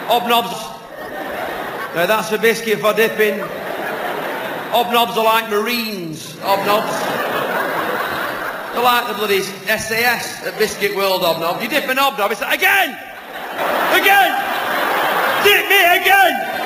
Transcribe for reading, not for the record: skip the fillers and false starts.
Hobnobs. Now that's a biscuit for dipping. Hobnobs are like Marines. Hobnobs. They're like the bloody SAS at Biscuit World. Hobnobs. You dip an hobnob, it's like, again! Again! Dip me again!